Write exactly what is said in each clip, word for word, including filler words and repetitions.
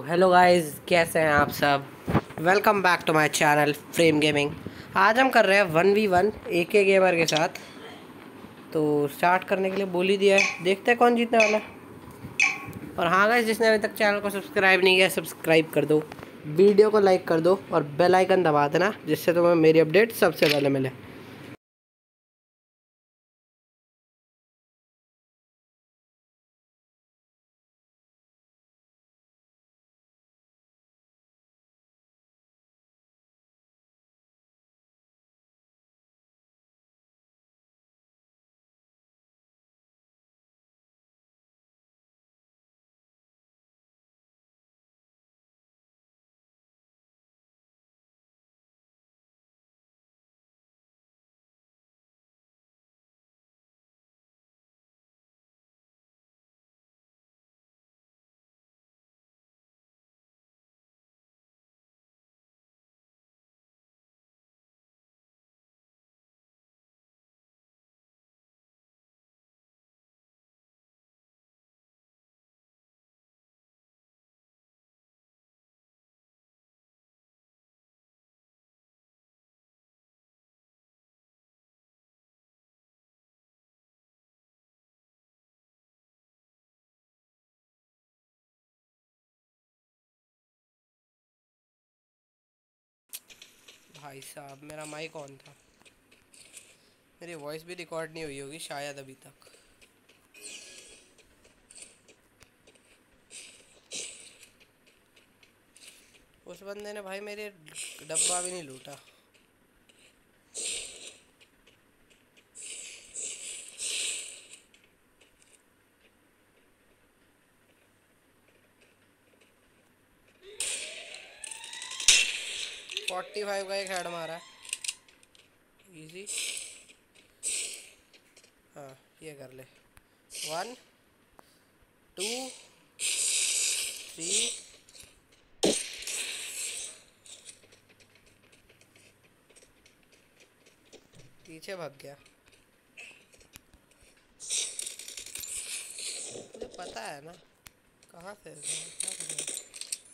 Hello guys, कैसे हैं आप सब। Welcome back to my channel frame gaming. आज हम कर रहे हैं वन वी वन ए के गेमर के साथ। तो स्टार्ट करने के लिए बोल ही दिया है, देखते हैं कौन जीतने वाला है। और हाँ गाइस, जिसने अभी तक चैनल को सब्सक्राइब नहीं किया सब्सक्राइब कर दो, वीडियो को लाइक कर दो और बेल आइकन दबा देना, जिससे तुम्हें मेरी अपडेट सबसे पहले मिले। भाई साहब, मेरा माइक ऑन था। मेरी वॉइस भी रिकॉर्ड नहीं हुई होगी शायद अभी तक। उस बंदे ने भाई मेरे डब्बा भी नहीं लूटा। फोर्टी फाइव का एक हेड मारा। इजी। हाँ, ये कर ले। One two three. पीछे भाग गया। मुझे पता है ना कहाँ से क्या कर रहा है।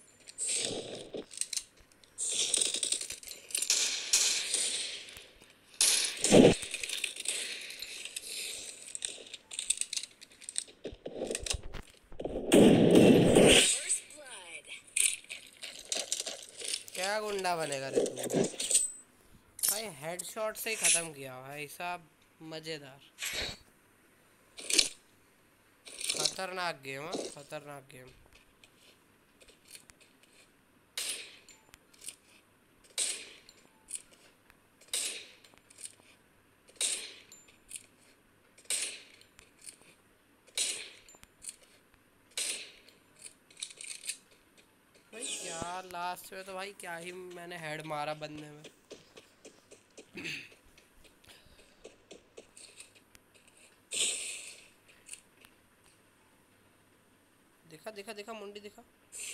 क्या गुंडा बनेगा रे तू। भाई हेडशॉट से ही ख़त्म किया भाई साहब। मज़ेदार। खतरनाक गेम है, खतरनाक गेम। भाई क्या लास्ट में तो भाई क्या ही मैंने हेड मारा बंदे में। दिखा दिखा दिखा मुंडी दिखा।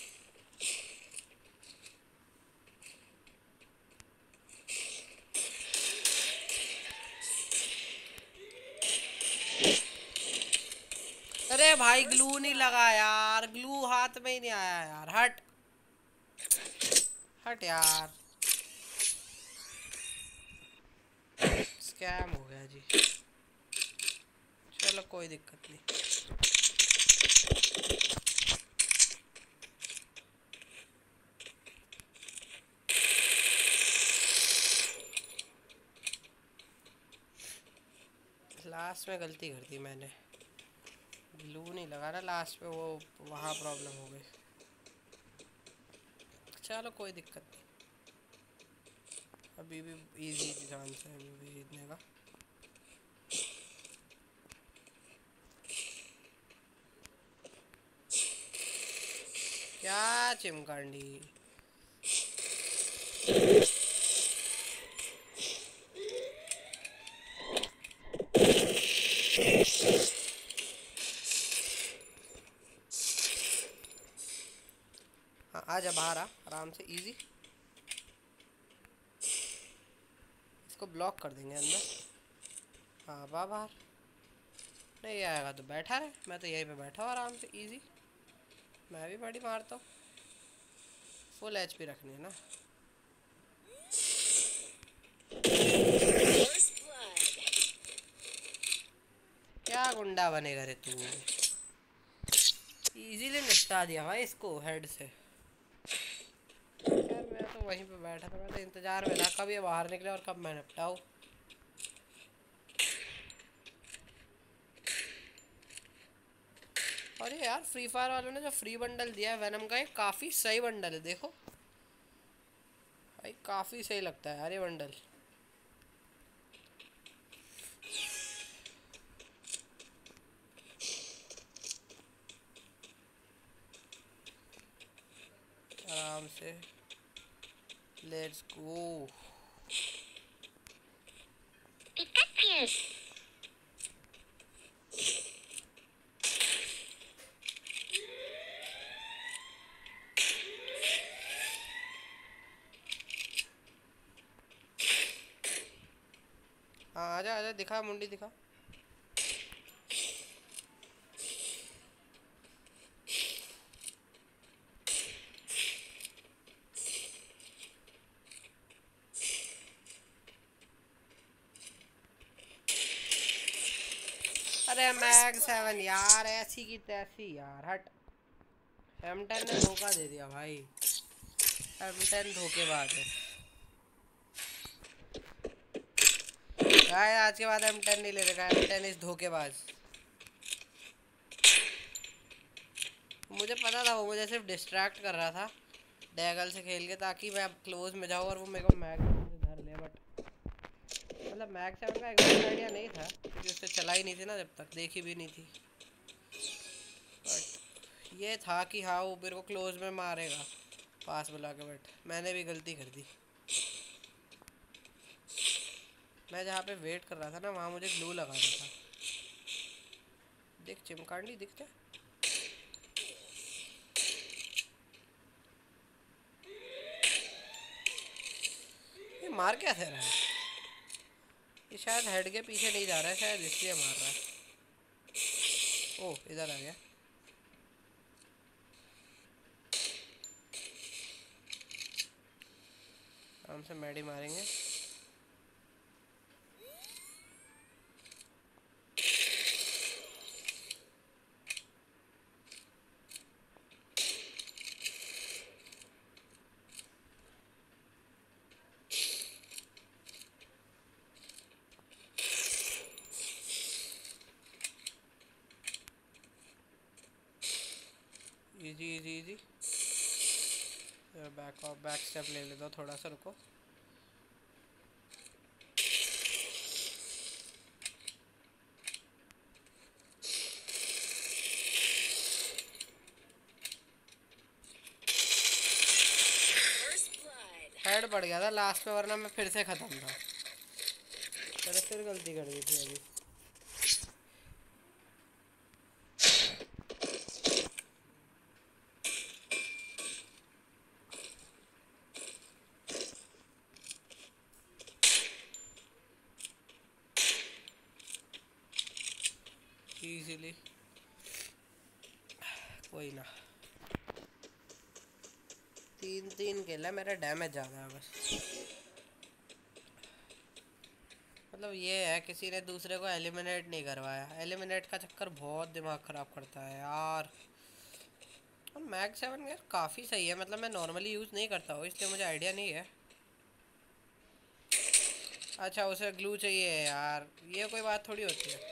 अरे भाई ग्लू नहीं लगा यार, ग्लू हाथ में ही नहीं आया यार। हट हट यार। स्कैम हो गया जी। चलो कोई दिक्कत नहीं। लास्ट में गलती कर दी मैंने। ग्लू नहीं लगा ना लास्ट में, वो वहाँ प्रॉब्लम हो गई। चलो कोई दिक्कत नहीं। अभी भी इजी चांस है अभी भी जीतने का। क्या चिमकांडी। हाँ, आजा बाहर आ आराम से। इजी। इसको ब्लॉक कर देंगे अंदर। हाँ वाह बाहर। नहीं आएगा तो बैठा है, मैं तो यहीं पे बैठा हूँ आराम से। इजी। मैं भी बड़ी मारता हूँ। फुल एचपी रखनी है ना। क्या गुंडा बनेगा रे तू। इजीली निपटा दिया भाई इसको हेड से। यार मैं तो वहीं पे बैठा था, मैं तो इंतजार में था कब ये बाहर निकले और कब मैं निपटाऊँ। और ये यार फ्री फायर वालों ने जो फ्री बंडल दिया है वेनम का, ये काफ़ी सही बंडल है। देखो भाई काफ़ी सही लगता है यार ये बंडल। आराम से लेट्स गो। हाँ आजा आजा, दिखा मुंडी दिखा। अरे मैग सेवन यार, ऐसी की तैसी यार, हट। एम टेन ने धोखा दे दिया भाई। एम टेन धोखेबाज है गाय। आज के बाद एम टेन नहीं ले रहा। एम टेन इस धोखेबाज। मुझे पता था वो मुझे सिर्फ डिस्ट्रैक्ट कर रहा था डैगल से खेल के, ताकि मैं अब क्लोज में जाऊँ और वो मेरे को मैग से धर ले। बट मतलब मैग सेवन का एग्जैक्ट आइडिया नहीं था क्योंकि उससे चलाई नहीं थी ना, जब तक देखी भी नहीं थी। बट ये था कि हाँ वो मेरे को क्लोज में मारेगा पास बुला के। बट मैंने भी गलती कर दी। मैं जहाँ पे वेट कर रहा था ना, वहाँ मुझे ग्लू लगाना था। देख चिमकांडी दिखते। ये मार क्या दे रहा है? ये शायद हेड के पीछे नहीं जा रहा है, शायद इसलिए मार रहा है। ओह इधर आ गया। आराम से मैडी मारेंगे। Easy easy easy. Back off back step ले लेता हूँ, थोड़ा सा रुको। हेड बढ़ गया था लास्ट में, वरना मैं फिर से ख़त्म था। मैंने फिर गलती कर दी थी अभी। इजीली कोई ना। तीन तीन किल है, मेरा डैमेज ज़्यादा है बस। मतलब ये है किसी ने दूसरे को एलिमिनेट नहीं करवाया। एलिमिनेट का चक्कर बहुत दिमाग ख़राब करता है यार। और मैग सेवन यार काफ़ी सही है, मतलब मैं नॉर्मली यूज़ नहीं करता हूँ इसलिए मुझे आइडिया नहीं है। अच्छा उसे ग्लू चाहिए यार, ये कोई बात थोड़ी होती है।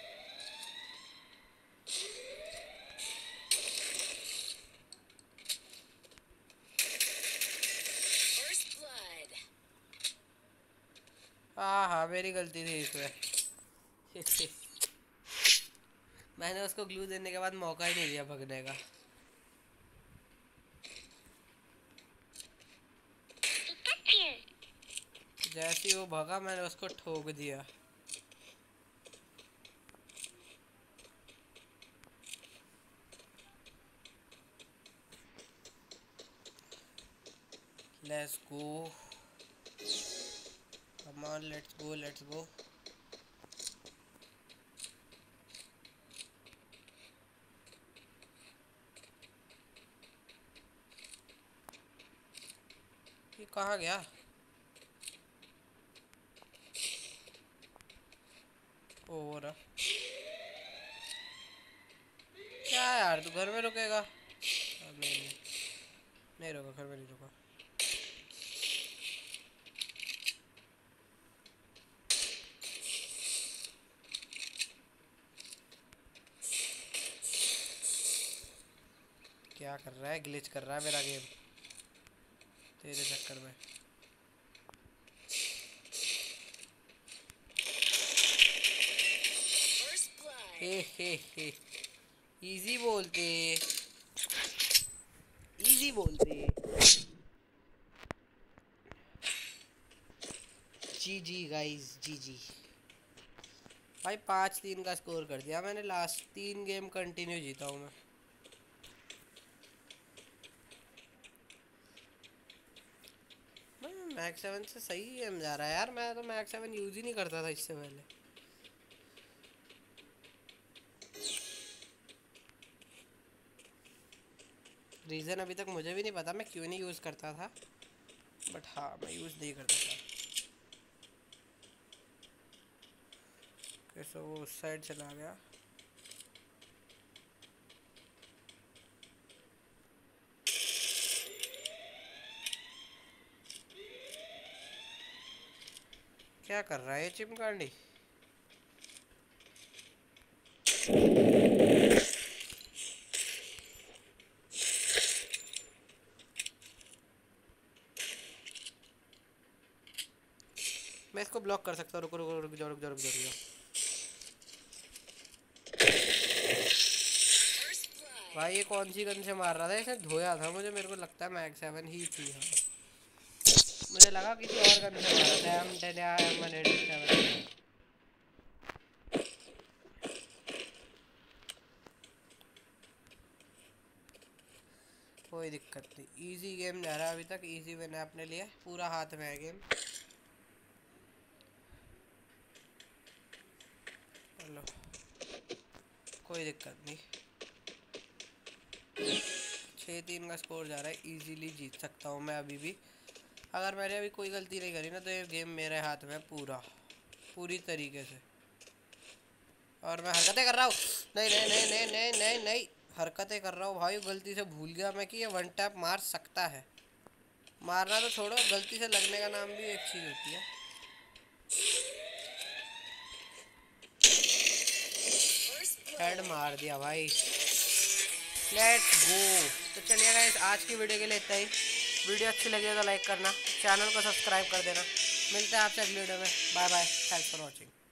हाँ हाँ मेरी गलती थी इसमें। मैंने उसको ग्लू देने के बाद मौका ही नहीं दिया भगने का। जैसे ही वो भगा मैंने उसको ठोक दिया। Let's go, come on let's go let's go. कहाँ गया? ओ हो रहा क्या यार, तू घर में रुकेगा? नहीं नहीं नहीं रुका, घर में नहीं रुका। क्या कर रहा है? ग्लिच कर रहा है मेरा गेम तेरे चक्कर में। हे हे हे इजी बोलते, इजी बोलते। जी जी गाइस, जी जी भाई। पाँच तीन का स्कोर कर दिया मैंने। लास्ट तीन गेम कंटिन्यू जीता हूँ मैं। मैक्स सेवन से सही गेम जा रहा है यार। मैं तो मैक्स सेवन यूज ही नहीं करता था इससे पहले। रीज़न अभी तक मुझे भी नहीं पता मैं क्यों नहीं यूज़ करता था, बट हाँ मैं यूज़ नहीं करता था। कैसे वो उस साइड चला गया? क्या कर रहा है चिमकांडी? मैं इसको ब्लॉक कर सकता हूँ। रुको रुको रुक जाओ रुक जाओ रुक जाओ रुक जाओ। भाई ये कौन सी गन से मार रहा था? इसने धोया था मुझे। मेरे को लगता है मैक्स सेवन ही थी। हाँ मुझे लगा किसी और गन से मारा था। एम टेन या एम वन एटी सेवन। कोई दिक्कत नहीं, इजी गेम जा रहा है अभी तक। इजी मैंने अपने लिए पूरा हाथ में है गेम। चलो कोई दिक्कत नहीं। छः तीन का स्कोर जा रहा है। इजीली जीत सकता हूँ मैं अभी भी। अगर मैंने अभी कोई गलती नहीं करी ना तो ये गेम मेरे हाथ में पूरा पूरी तरीके से। और मैं हरकतें कर रहा हूँ। नहीं नहीं नहीं नहीं नहीं नहीं नहीं हरकतें कर रहा हूँ भाई। गलती से भूल गया मैं कि ये वन टैप मार सकता है। मारना तो छोड़ो, गलती से लगने का नाम भी एक चीज़ होती है। हेड मार दिया भाई। Let's go. तो चलिए गाइस, आज की वीडियो के लिए इतना ही। वीडियो अच्छी लगी तो लाइक करना, चैनल को सब्सक्राइब कर देना। मिलते हैं आपसे अगली वीडियो में। Bye bye, thanks for watching.